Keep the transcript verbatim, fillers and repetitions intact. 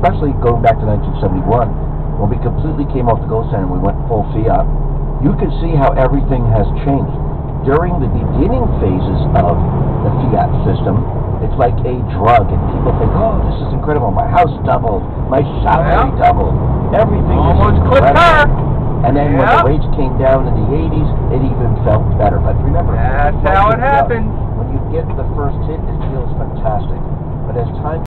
especially going back to nineteen seventy-one, when we completely came off the gold standard and we went full fiat, you can see how everything has changed. During the beginning phases of the fiat system, it's like a drug, and people think, oh, this is incredible. My house doubled, my salary yeah. doubled, everything Almost is incredible. quicker. And then yeah. when the rates came down in the eighties, it even felt better. But remember, that's how it happens. When you get the first hit, it feels fantastic. But as time